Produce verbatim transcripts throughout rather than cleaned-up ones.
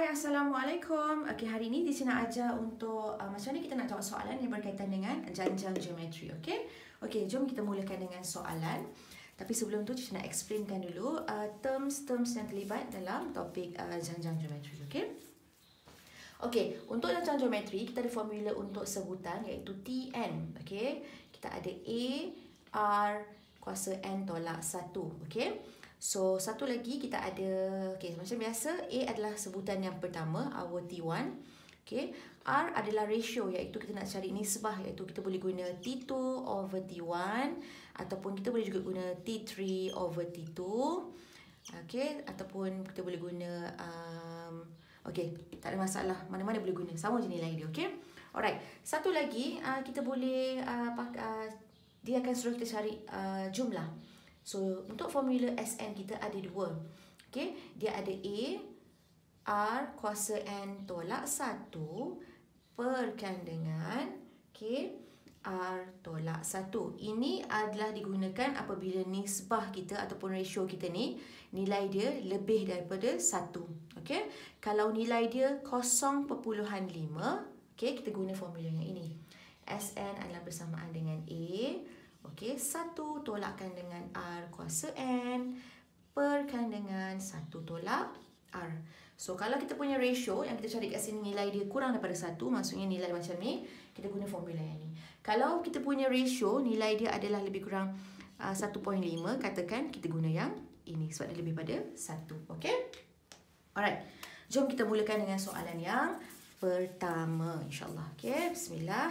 Assalamualaikum. Okey, hari ini di sini nak ajar untuk uh, macam mana kita nak jawab soalan yang berkaitan dengan janjang geometri. Okey. Okey, jom kita mulakan dengan soalan. Tapi sebelum tu kita nak explainkan dulu uh, terms-terms yang terlibat dalam topik uh, janjang geometri. Okey. Okey, untuk janjang geometri kita ada formula untuk sebutan iaitu T N. Okey. Kita ada A, R kuasa N tolak satu. Okey. So, satu lagi kita ada, okay, macam biasa, A adalah sebutan yang pertama, our T one. Okay. R adalah ratio, iaitu kita nak cari nisbah, iaitu kita boleh guna T two over T one, ataupun kita boleh juga guna T three over T two. Okay. Ataupun kita boleh guna, um, okay, tak ada masalah, mana-mana boleh guna, sama je nilai dia. Okay. Alright, satu lagi, uh, kita boleh, uh, uh, dia akan suruh kita cari uh, jumlah. So, untuk formula S N kita ada dua. Okay. Dia ada A, R kuasa N tolak satu perkan dengan okay, R tolak satu. Ini adalah digunakan apabila nisbah kita ataupun ratio kita ni, nilai dia lebih daripada satu. Okay. Kalau nilai dia kosong perpuluhan lima, okay, kita guna formula yang ini. S N adalah bersamaan dengan A. Okey, satu tolakkan dengan R kuasa N perkan dengan satu tolak R. So, kalau kita punya ratio yang kita cari kat sini nilai dia kurang daripada satu, maksudnya nilai macam ni, kita guna formula yang ni. Kalau kita punya ratio nilai dia adalah lebih kurang uh, satu perpuluhan lima, katakan kita guna yang ini sebab dia lebih pada satu. Okey? Alright. Jom kita mulakan dengan soalan yang pertama, insya-Allah. Okey, bismillah.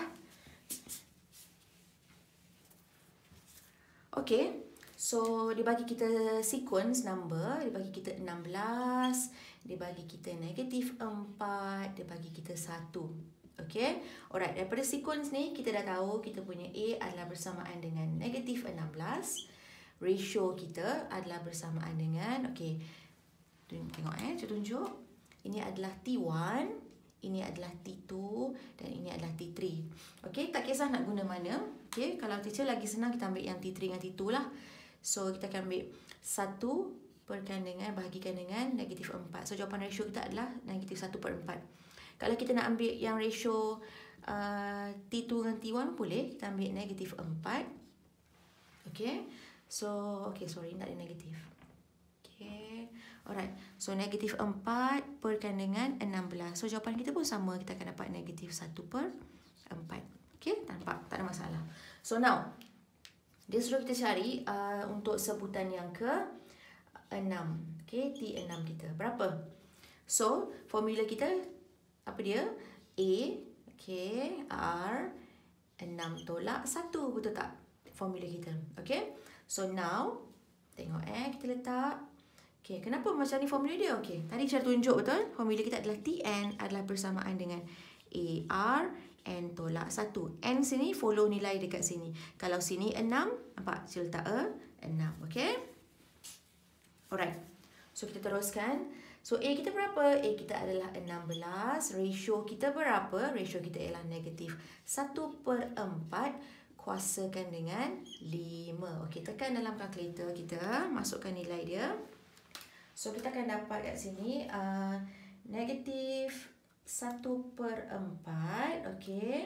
Okay, so dia bagi kita sequence number, dia bagi kita enam belas, dia bagi kita negatif empat, dia bagi kita satu. Okay, alright, daripada sequence ni kita dah tahu kita punya A adalah bersamaan dengan negatif enam belas, ratio kita adalah bersamaan dengan, okay, tengok eh, saya tunjuk, ini adalah T one, ini adalah T two dan ini adalah T three. Okey, tak kisah nak guna mana. Okey, kalau teacher lagi senang kita ambil yang T three dengan T two lah. So, kita akan ambil satu perkan dengan, bahagikan dengan negatif empat. So, jawapan ratio kita adalah negatif satu per empat. Kalau kita nak ambil yang ratio uh, T two dengan T one boleh. Kita ambil negatif empat. Okey. So, okey, sorry, tak ada negatif. Okey. Alright, so negatif empat perkan dengan enam belas. So, jawapan kita pun sama. Kita akan dapat negatif satu per empat. Okay, nampak? Tak ada masalah. So, now, dia suruh kita cari uh, untuk sebutan yang ke enam. Okay, T enam kita. Berapa? So, formula kita, apa dia? A, okay, R, enam tolak satu. Betul tak? Formula kita. Okay, so now, tengok eh, kita letak. Okay, kenapa macam ni formula dia? Okay, tadi saya tunjuk betul. Formula kita adalah T N adalah bersamaan dengan A R N tolak satu. N sini follow nilai dekat sini. Kalau sini enam, nampak? Saya letak a, enam. Okay? Alright. So, kita teruskan. So, A kita berapa? A kita adalah enam belas. Ratio kita berapa? Ratio kita ialah negatif satu per empat. Kuasakan dengan lima. Okay, tekan dalam kalkulator kita. Masukkan nilai dia. So, kita akan dapat kat sini uh, negatif satu per empat. Okay.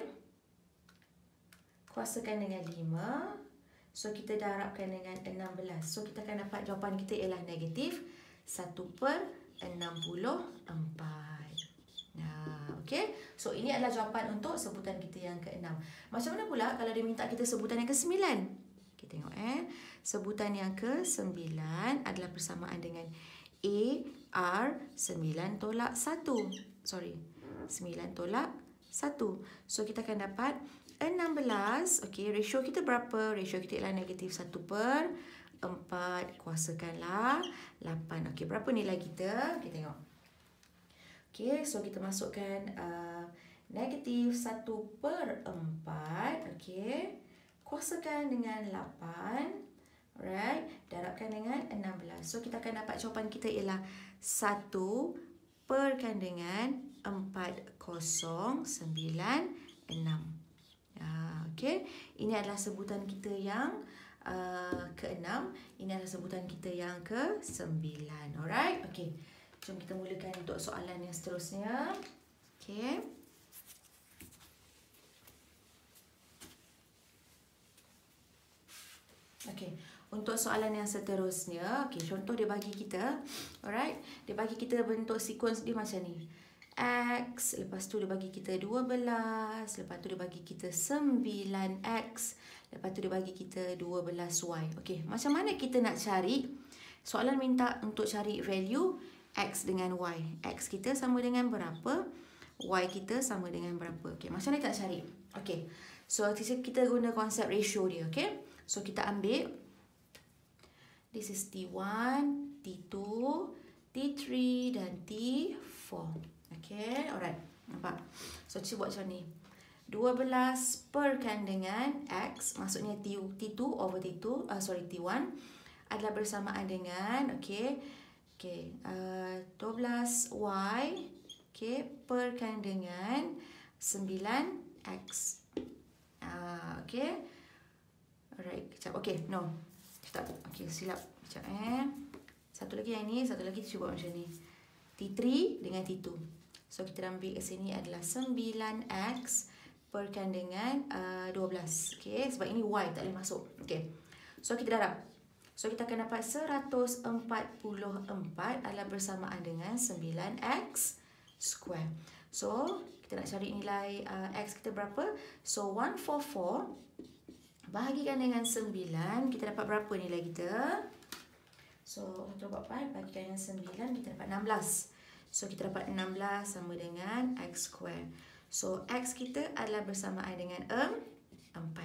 Kuasakan dengan lima. So, kita darabkan dengan enam belas. So, kita akan dapat jawapan kita ialah negatif satu per enam puluh empat. Nah, okay. So, ini adalah jawapan untuk sebutan kita yang keenam. Macam mana pula kalau dia minta kita sebutan yang ke sembilan? Kita tengok eh. Sebutan yang ke sembilan adalah bersamaan dengan A, R, sembilan tolak satu. Sorry, sembilan tolak satu. So, kita akan dapat enam belas. Okay, ratio kita berapa? Ratio kita ialah negatif satu per empat. Kuasakanlah lapan. Okay, berapa nilai kita? Kita tengok. Okay, so kita masukkan uh, negatif satu per empat. Okay, kuasakan dengan lapan. Alright, darabkan dengan enam belas. So, kita akan dapat jawapan kita ialah satu perkan dengan empat kosong sembilan enam. Uh, okay, ini adalah sebutan kita yang uh, keenam. Ini adalah sebutan kita yang ke sembilan. Alright, okay. Jom kita mulakan untuk soalan yang seterusnya. Okey. Okey, untuk soalan yang seterusnya, okey, contoh dia bagi kita, alright, dia bagi kita bentuk sequence dia macam ni. X, lepas tu dia bagi kita dua belas, lepas tu dia bagi kita sembilan X, lepas tu dia bagi kita dua belas Y. Okey, macam mana kita nak cari? Soalan minta untuk cari value X dengan Y. X kita sama dengan berapa? Y kita sama dengan berapa? Okey, macam mana kita nak cari? Okey, so kita guna konsep ratio dia, okey? So kita ambil, this is T one, T two, T three dan T four. Okay, alright. Nampak? So cuba buat macam ni. dua belas perkan dengan X, maksudnya T, T2 over T two, uh, sorry T one adalah bersamaan dengan, okay, okay, uh, dua belas Y, okay, perkan dengan sembilan X. Uh, okay. Alright, kejap. Okay, no. Sekejap. Okay, silap. Kejap eh. Satu lagi yang ni, satu lagi cuba macam ni. T three dengan T two. So, kita ambil ke sini adalah sembilan X perkan dengan uh, dua belas. Okay, sebab ini Y tak boleh masuk. Okay. So, kita darab. So, kita akan dapat seratus empat puluh empat adalah bersamaan dengan sembilan X square. So, kita nak cari nilai uh, X kita berapa? So, seratus empat puluh empat bahagikan dengan sembilan, kita dapat berapa nilai kita? So, seratus empat puluh empat bahagikan dengan sembilan, kita dapat enam belas. So, kita dapat enam belas sama dengan X square. So, X kita adalah bersamaan dengan empat.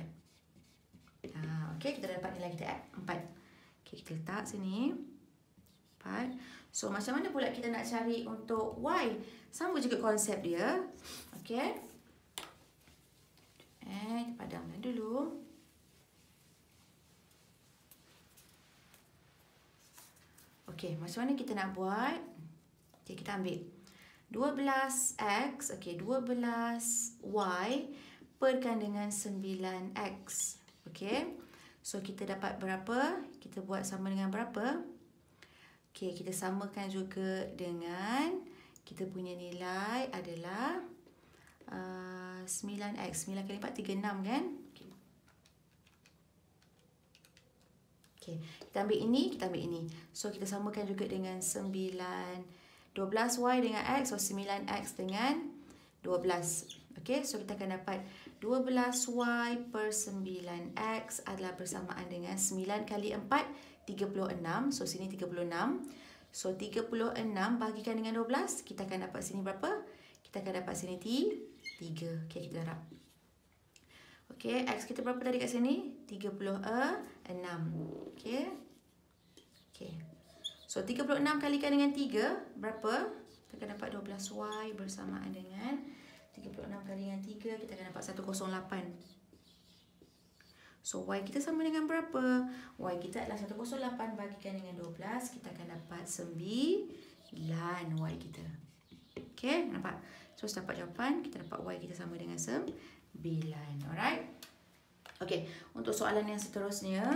Ha, okay, kita dapat nilai kita empat. Okay, kita letak sini. empat. So, macam mana pula kita nak cari untuk Y? Sama juga konsep dia. Okay. Eh, padamkan dulu. Okey, macam mana kita nak buat? Okey, kita ambil dua belas X, okey, dua belas Y perkan dengan sembilan X. Okey. So kita dapat berapa? Kita buat sama dengan berapa? Okey, kita samakan juga dengan kita punya nilai adalah uh, sembilan X. sembilan kali empat, tiga puluh enam kan? Okay. Kita ambil ini, kita ambil ini. So, kita samakan juga dengan sembilan. dua belas Y dengan X. So, sembilan X dengan dua belas. Okay. So, kita akan dapat dua belas Y per sembilan X adalah bersamaan dengan sembilan kali empat, tiga puluh enam. So, sini tiga puluh enam. So, tiga puluh enam bahagikan dengan dua belas. Kita akan dapat sini berapa? Kita akan dapat sini tiga. Okay, kita darab. Okey, X kita berapa tadi kat sini? tiga puluh enam. Okey. Okey. So, tiga puluh enam kalikan dengan tiga, berapa? Kita akan dapat dua belas Y bersamaan dengan tiga puluh enam kali dengan tiga, kita akan dapat seratus lapan. So, Y kita sama dengan berapa? Y kita adalah seratus lapan bahagikan dengan dua belas, kita akan dapat sembilan Y kita. Okey, nampak? So, dapat jawapan, kita dapat Y kita sama dengan sembilan. Alright. Okey, untuk soalan yang seterusnya,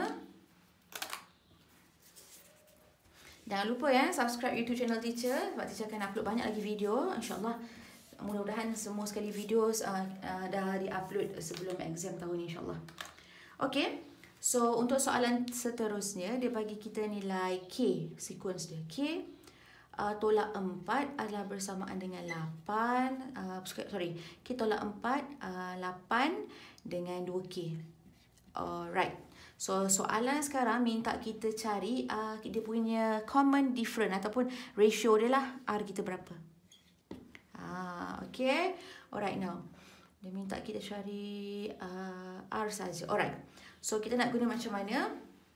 jangan lupa ya, subscribe YouTube channel Teacher sebab Teacher akan upload banyak lagi video. InsyaAllah, mudah-mudahan semua sekali video uh, uh, dah di-upload sebelum exam tahun ni, insyaAllah. Okey, so untuk soalan seterusnya, dia bagi kita nilai K, sequence dia. K uh, tolak empat adalah bersamaan dengan lapan, uh, sorry, K tolak empat, uh, lapan dengan dua K. Alright. So, soalan sekarang minta kita cari uh, dia punya common difference ataupun ratio dia lah. R kita berapa? Ah, okay. Alright, now. Dia minta kita cari uh, R saja. Alright. So, kita nak guna macam mana?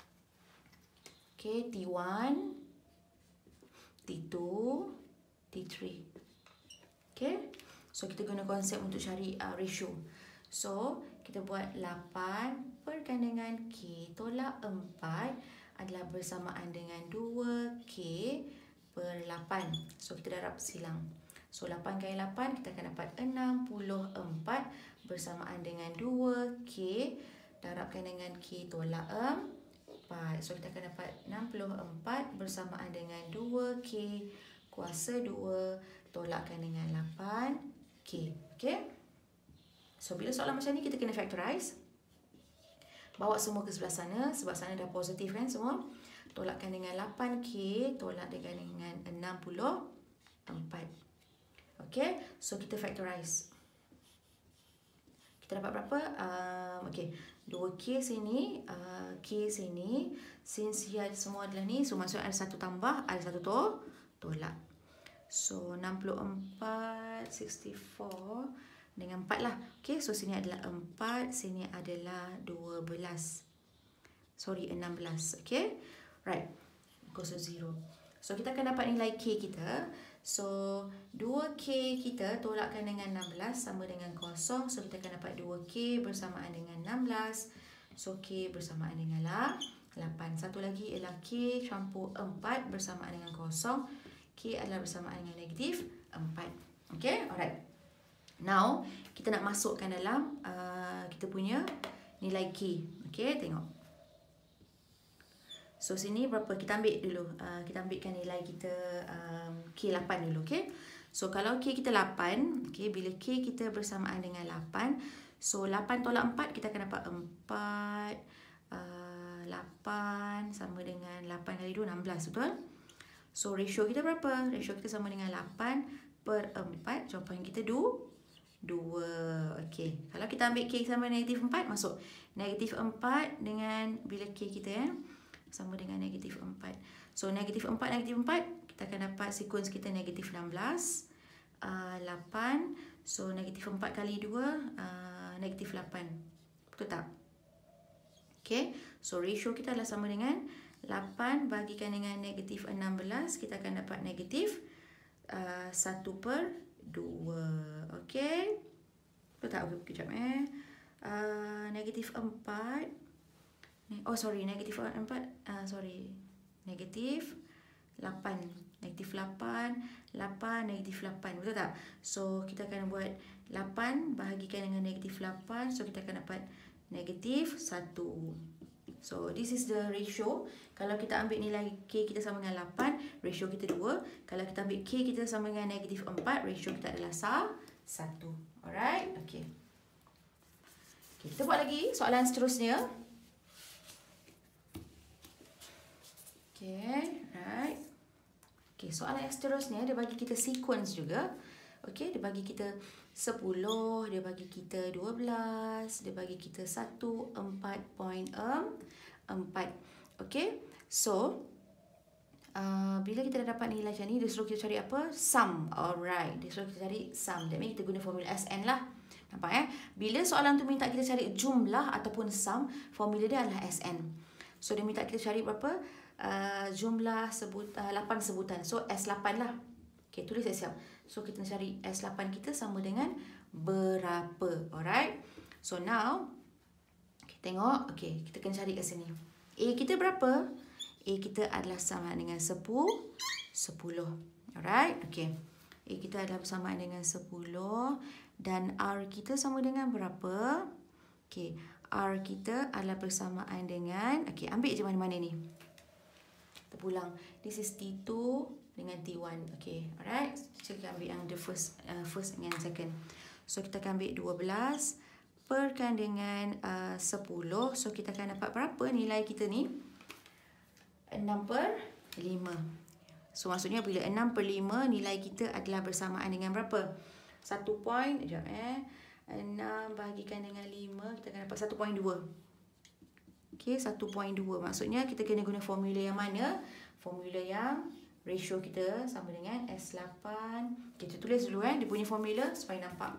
Okay, T one, T two, T three. Okay. So, kita guna konsep untuk cari uh, ratio. So, kita buat lapan perkan dengan K tolak empat adalah bersamaan dengan dua K per lapan. So, kita darab silang. So, lapan kali lapan kita akan dapat enam puluh empat bersamaan dengan dua K darabkan dengan K tolak empat. So, kita akan dapat enam puluh empat bersamaan dengan dua K kuasa dua tolakkan dengan lapan K. Okay. So, bila soalan macam ni kita kena factorize. Bawa semua ke sebelah sana sebab sana dah positif kan semua. Tolakkan dengan lapan K, tolak dengan dengan enam puluh empat. Okay. So, kita factorize. Kita dapat berapa? Um, okay. dua K sini, uh, K sini. Since here semua adalah ni, so maksudnya ada satu tambah, ada satu to, tolak. So, enam puluh empat, enam puluh empat dengan empat lah. Okay, so sini adalah empat, sini adalah dua belas. Sorry, enam belas. Okay, right. Equals to zero. So, kita akan dapat nilai K kita. So, dua K kita tolakkan dengan enam belas sama dengan kosong. So, kita akan dapat dua K bersamaan dengan enam belas. So, K bersamaan dengan lapan. Satu lagi ialah K campur empat bersamaan dengan kosong. K adalah bersamaan dengan negatif empat. Okay, alright. Now, kita nak masukkan dalam uh, kita punya nilai K. Okay, tengok. So, sini berapa? Kita ambil dulu. Uh, kita ambilkan nilai kita um, K lapan dulu. Okay. So, kalau K kita lapan. Okay, bila K kita bersamaan dengan lapan. So, lapan tolak empat, kita akan dapat empat. Uh, lapan sama dengan lapan kali dua, enam belas. Betul? So, ratio kita berapa? Ratio kita sama dengan lapan per empat. Jawapan kita dua. dua. Okey. Kalau kita ambil K sama negatif empat, masuk. Negatif empat dengan bila K kita ya, sama dengan negatif empat. So, negatif empat, negatif empat, kita akan dapat sequence kita negatif enam belas. Uh, lapan. So, negatif empat kali dua, uh, negatif lapan. Betul tak? Okey. So, ratio kita adalah sama dengan lapan bagikan dengan negatif enam belas. Kita akan dapat negatif uh, satu per dua. Okey. Betul tak? Okay, kejap eh. Uh, negatif empat. Oh, sorry. Negatif empat. Uh, sorry. Negatif lapan. Negatif lapan. lapan, negatif lapan. Betul tak? So, kita akan buat lapan bahagikan dengan negatif lapan. So, kita akan dapat negatif satu. So, this is the ratio. Kalau kita ambil nilai K kita sama dengan lapan, ratio kita dua. Kalau kita ambil K kita sama dengan negatif empat, ratio kita adalah satu. Alright? Okay. Okay, kita buat lagi soalan seterusnya. Okay, right. Okay, soalan yang seterusnya, dia bagi kita sequence juga. Okay, dia bagi kita sepuluh, dia bagi kita dua belas, dia bagi kita satu, empat point empat. Okay, so uh, bila kita dah dapat nilai macam ni, dia suruh kita cari apa? Sum. Alright, dia suruh kita cari sum. That means kita guna formula S N lah. Nampak eh? Bila soalan tu minta kita cari jumlah ataupun sum, formula dia adalah S N. So, dia minta kita cari berapa? Uh, jumlah sebut, uh, lapan sebutan. So, S lapan lah. Okay, tulis siap-siap. So, kita cari S lapan kita sama dengan berapa. Alright. So, now, kita tengok. Okay, kita kena cari kat sini. A kita berapa? A kita adalah sama dengan sepuluh. sepuluh. Alright. Okay. A kita adalah bersamaan dengan sepuluh. Dan R kita sama dengan berapa? Okay. R kita adalah bersamaan dengan... Okay, ambil je mana-mana ni. Kita pulang. This is T two dengan T one. Okay. Alright. Kita ambil yang the first, uh, first dengan second. So, kita akan ambil dua belas. Perkan dengan uh, sepuluh. So, kita akan dapat berapa nilai kita ni? enam per lima. So, maksudnya bila enam per lima, nilai kita adalah bersamaan dengan berapa? satu point. Sekejap eh. enam bahagikan dengan lima. Kita akan dapat satu perpuluhan dua. Okay, satu perpuluhan dua. Maksudnya kita kena guna formula yang mana? Formula yang ratio kita sama dengan S lapan. Kita tulis dulu eh. Dia punya formula supaya nampak.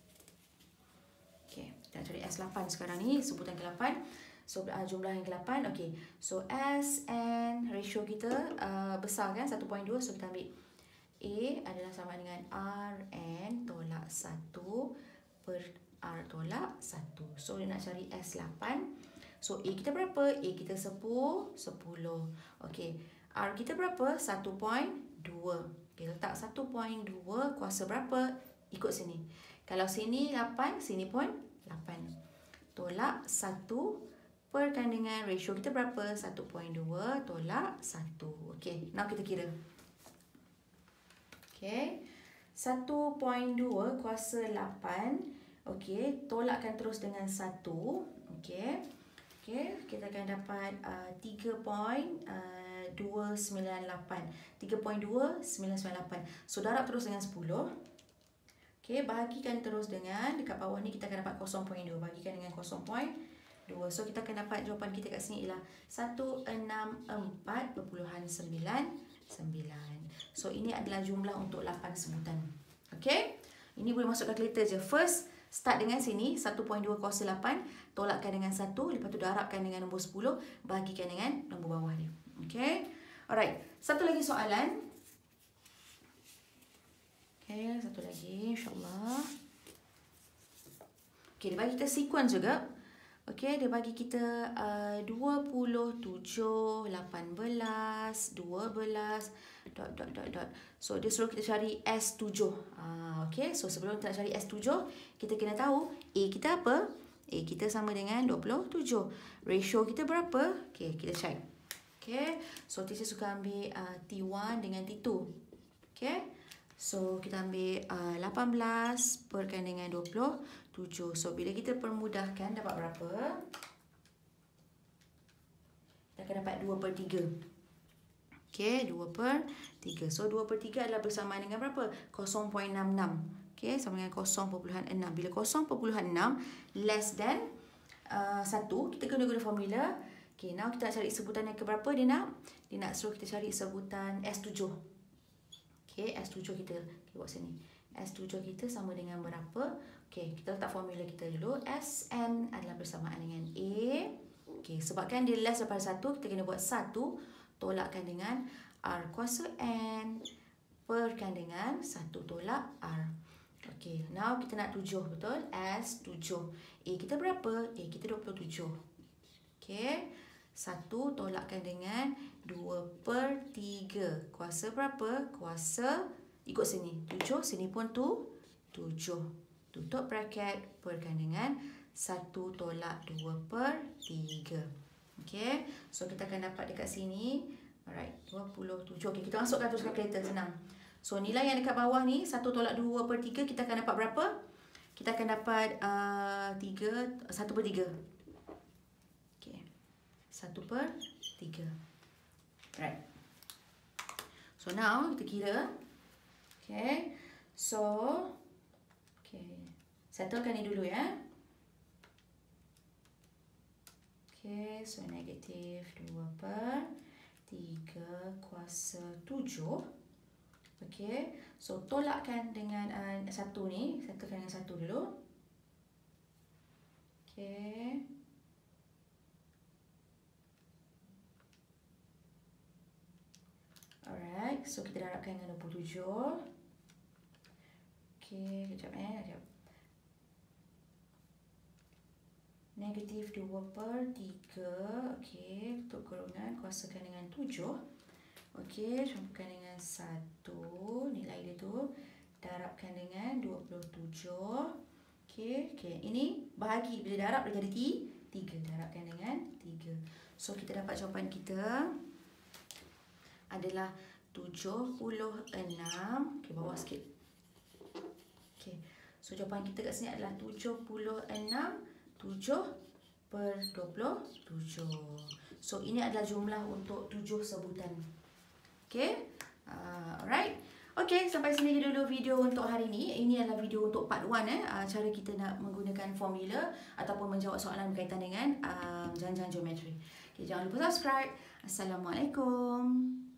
Okay, kita cari S lapan sekarang ni, sebutan ke lapan. So, uh, jumlah yang ke lapan. Okay, so S and ratio kita uh, besar kan, satu perpuluhan dua. So, kita ambil A adalah sama dengan R N tolak satu per R tolak satu. So, dia nak cari S lapan. So, A kita berapa? A kita sepuluh. sepuluh. Okay, R kita berapa? satu perpuluhan dua. Okay, letak satu perpuluhan dua kuasa berapa? Ikut sini. Kalau sini lapan, sini pun lapan. Tolak satu perkan dengan ratio kita berapa? satu perpuluhan dua tolak satu. Okey, now kita kira. Okey. satu perpuluhan dua kuasa lapan. Okey, tolakkan terus dengan satu. Okey. Okey, kita akan dapat uh, tiga perpuluhan dua sembilan lapan. tiga perpuluhan dua sembilan sembilan lapan. So, darab terus dengan sepuluh. Okey, bahagikan terus dengan, dekat bawah ni kita akan dapat kosong perpuluhan dua. Bahagikan dengan kosong perpuluhan dua. So, kita akan dapat jawapan kita kat sini ialah seratus enam puluh empat perpuluhan sembilan sembilan. So, ini adalah jumlah untuk lapan sebutan. Okey, ini boleh masuk kalkulator je. First, start dengan sini, satu perpuluhan dua kuasa lapan. Tolakkan dengan satu. Lepas tu darabkan dengan nombor sepuluh. Bahagikan dengan nombor bawah dia. Okey. Alright. Satu lagi soalan. Okey, satu lagi. InsyaAllah. Okey, dia bagi kita sequence juga. Okey, dia bagi kita uh, dua puluh tujuh, lapan belas, dua belas, dot, dot, dot, dot. So, dia suruh kita cari S tujuh. Uh, Okey, so sebelum kita nak cari S tujuh, kita kena tahu A kita apa? A kita sama dengan dua puluh tujuh. Ratio kita berapa? Okey, kita check. Okey, so teacher suka ambil uh, T satu dengan T dua. Okey, so kita ambil uh, lapan belas perkan dengan dua puluh tujuh. So, bila kita permudahkan, dapat berapa? Kita akan dapat dua per tiga. Okey, dua per tiga. So, dua per tiga adalah bersamaan dengan berapa? kosong perpuluhan enam enam. Okey, sama dengan kosong perpuluhan enam. Bila kosong perpuluhan enam less than uh, satu, kita kena guna formula. Okey, now kita nak cari sebutan yang keberapa dia nak? Dia nak suruh kita cari sebutan S tujuh. Okey, S tujuh kita. Okay, buat sini. S tujuh kita sama dengan berapa? Okey, kita letak formula kita dulu. S N adalah bersamaan dengan A. Okey, sebabkan dia less daripada satu, kita kena buat satu. Tolakkan dengan R kuasa N. Perkan dengan satu tolak R. Okey, now kita nak tujuh, betul? S tujuh. A kita berapa? A kita dua puluh tujuh. Okey, satu tolakkan dengan dua per tiga. Kuasa berapa? Kuasa, ikut sini. tujuh, sini pun tu tujuh. Tutup bracket, perkan dengan satu tolak dua per tiga. Okey, so kita akan dapat dekat sini. Alright, dua puluh tujuh. Okey, kita masukkan terus kalkulator, senang. So, nilai yang dekat bawah ni, satu tolak dua per tiga, kita akan dapat berapa? Kita akan dapat uh, tiga, satu per tiga. Okey, satu per tiga. Right. So, now kita kira. Okey, so, okey, settlekan ni dulu ya. Okey, so negatif dua per tiga kuasa tujuh. Okey, so tolakkan dengan uh, satu ni. Settlekan dengan satu dulu. Okey. Alright, so kita darabkan dengan dua puluh tujuh. Okey, kejap eh, kejap. Negatif dua per tiga. Okey, untuk kurungan kuasakan dengan tujuh. Okey, campurkan dengan satu. Nilai dia tu. Darabkan dengan dua puluh tujuh. Okey, okey. Ini bahagi. Bila darab dia jadi tiga. Darabkan dengan tiga. So, kita dapat jawapan kita adalah tujuh puluh enam. Okey, bawah sikit. Okey, so jawapan kita kat sini adalah tujuh puluh enam. tujuh per dua puluh tujuh. So, ini adalah jumlah untuk tujuh sebutan. Okay. Uh, alright. Okay, sampai sini dulu video untuk hari ini. Ini adalah video untuk part one. Eh. Uh, cara kita nak menggunakan formula ataupun menjawab soalan berkaitan dengan uh, jalan-jalan geometri. Okay, jangan lupa subscribe. Assalamualaikum.